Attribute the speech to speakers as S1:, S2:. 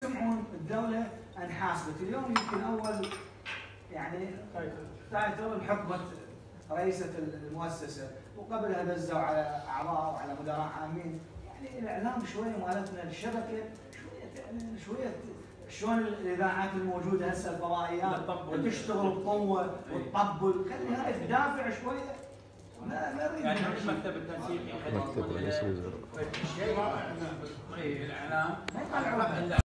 S1: يسمعون الدولة انحاسبت. اليوم يمكن أول يعني تايتل بحقبة رئيسة المؤسسة، وقبلها دزوا على أعضاء وعلى مدراء عامين. يعني الإعلام شوية مالتنا الشبكة شوية شلون الإذاعات الموجودة هسه الفضائيات تشتغل بقوة وتطبل، خليها تدافع شوية. ما نريد
S2: يعني مكتب التنسيق
S3: مكتب رئيس الوزراء
S2: الإعلام